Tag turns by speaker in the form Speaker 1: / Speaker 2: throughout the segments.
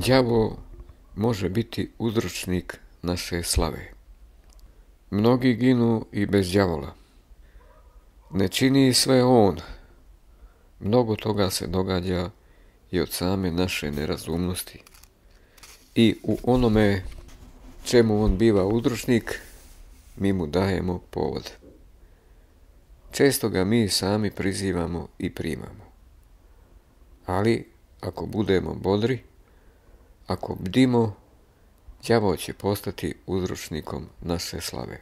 Speaker 1: Đavo može biti uzročnik naše slave. Mnogi ginu i bez đavola. Ne čini sve on. Mnogo toga se događa i od same naše nerazumnosti. I u onome čemu on biva uzročnik, mi mu dajemo povod. Često ga mi sami prizivamo i primamo. Ali ako budemo bodri, ako bdimo, đavo će postati uzročnikom naše slave.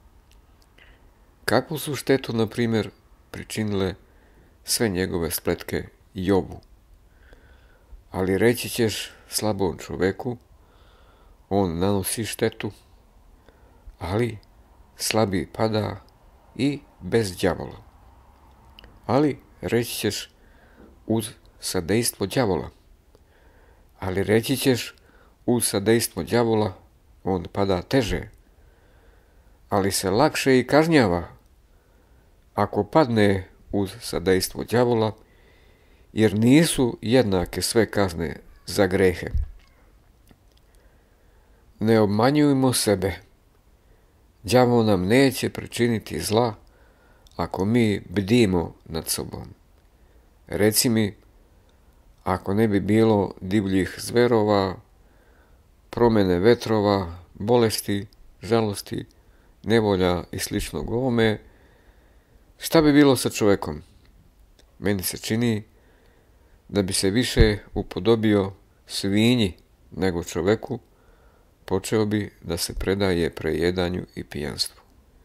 Speaker 1: Kakvu su štetu, na primjer, pričinile sve njegove spletke Jobu? Ali reći ćeš slabom čoveku, on nanosi štetu, ali slabi pada i bez đavola. Ali reći ćeš uz sadejstvo đavola. Ali reći ćeš uz sadejstvo đavola on pada teže, ali se lakše i kažnjava ako padne uz sadejstvo đavola, jer nisu jednake sve kazne za grehe. Ne obmanjujmo sebe. Đavo nam neće pričiniti zla ako mi bdimo nad sobom. Reci mi, ako ne bi bilo divljih zverova, promjene vetrova, bolesti, žalosti, nevolja i sličnog ovome, šta bi bilo sa čovjekom? Meni se čini da bi se više upodobio svinji nego čovjeku, počeo bi da se predaje prejedanju i pijanstvu.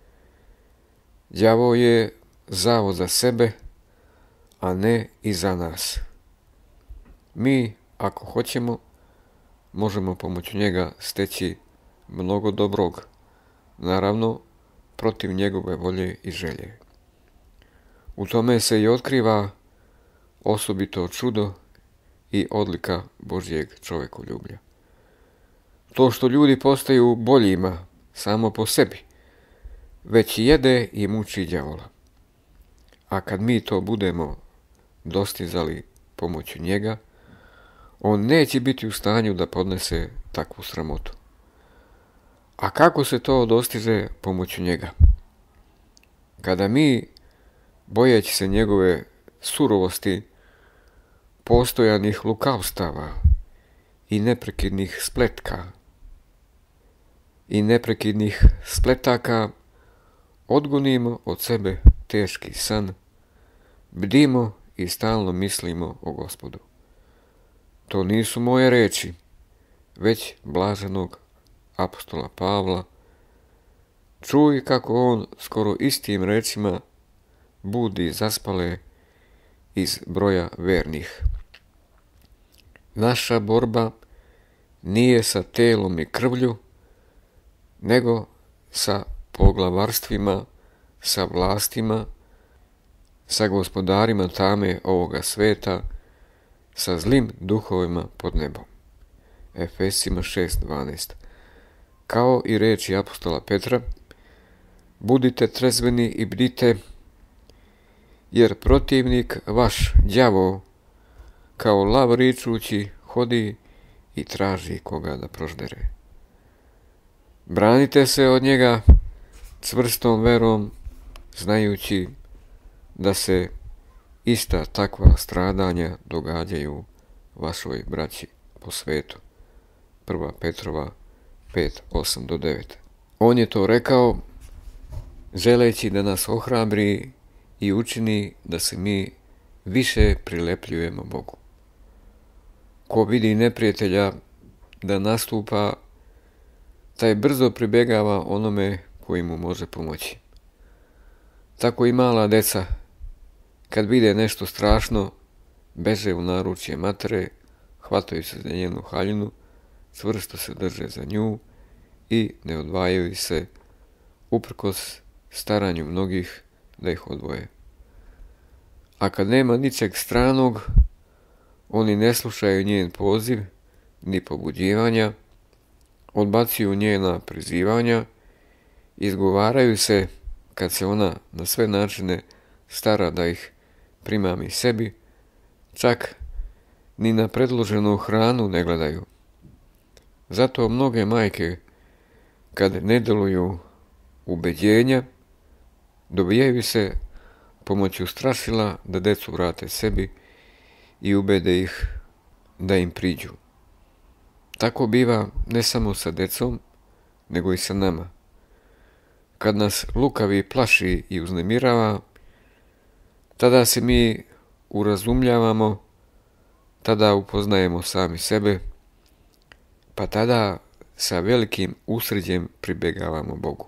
Speaker 1: Đavo je zavod za sebe, a ne i za nas. Mi, ako hoćemo, možemo pomoću njega steći mnogo dobrog, naravno protiv njegove volje i želje. U tome se i otkriva osobito čudo i odlika Božjeg čovjekoljublja. To što ljudi postaju boljima samo po sebi, već jede i muči đavola. A kad mi to budemo dostizali pomoću njega, on neće biti u stanju da podnese takvu sramotu. A kako se to dostiže pomoću njega? Kada mi, bojeći se njegove surovosti, postojanih lukavstava i neprekidnih spletaka, odgonimo od sebe teški san, bdimo i stalno mislimo o Gospodu. To nisu moje reči, već blaženog apostola Pavla. Čuj kako on skoro istim rečima budi zaspale iz broja vernih. Naša borba nije sa telom i krvlju, nego sa poglavarstvima, sa vlastima, sa gospodarima tame ovoga sveta, sa zlim duhovima pod nebom. Efesima 6.12. Kao i reči apostola Petra, budite trezveni i bdite, jer protivnik vaš, đavo, kao lav ričući, hodi i traži koga da proždere. Branite se od njega čvrstom verom, znajući da se ista takva stradanja događaju vašoj braći po svetu. 1. Petrova 5:8-9. On je to rekao želeći da nas ohrabri i učini da se mi više prilepljujemo Bogu. Ko vidi neprijatelja da nastupa, taj brzo pribjegava onome koji mu može pomoći. Tako i mala deca, kad vide nešto strašno, beže u naručje matere, hvataju se za njenu haljinu, čvrsto se drže za nju i ne odvajaju se, uprkos staranju mnogih da ih odvoje. A kad nema ničeg stranog, oni ne slušaju njen poziv, ni pobuđivanja, odbacuju njena prizivanja, izgovaraju se kad se ona na sve načine stara da ih primami sebi, čak ni na predloženu hranu ne gledaju, Zato mnoge majke, kad ne deluju ubeđenja, dobijaju se pomoću strašila da decu vrate sebi i ubede ih da im priđu. Tako biva ne samo sa decom, nego i sa nama. Kad nas lukavi plaši i uznemirava, tada se mi urazumljavamo, tada upoznajemo sami sebe, pa tada sa velikim usređem pribegavamo Bogu.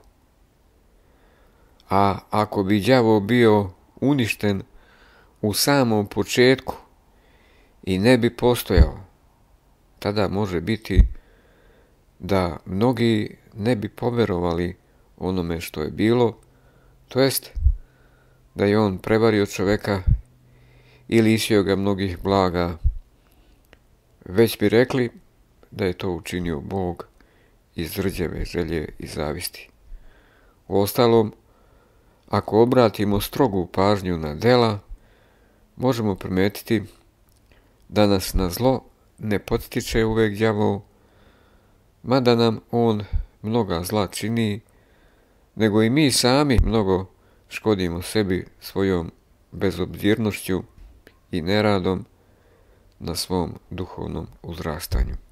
Speaker 1: A ako bi đavo bio uništen u samom početku i ne bi postojao, tada može biti da mnogi ne bi poverovali onome što je bilo, to jest da je on prevario čoveka i lišio ga mnogih blaga, već bi rekli da je to učinio Bog iz rđave želje i zavisti. Uostalom, ako obratimo strogu pažnju na dela, možemo primetiti da nas na zlo ne potiče uvek đavol, mada nam on mnoga zla čini, nego i mi sami mnogo škodimo sebi svojom bezobzirnošću i neradom na svom duhovnom uzrastanju.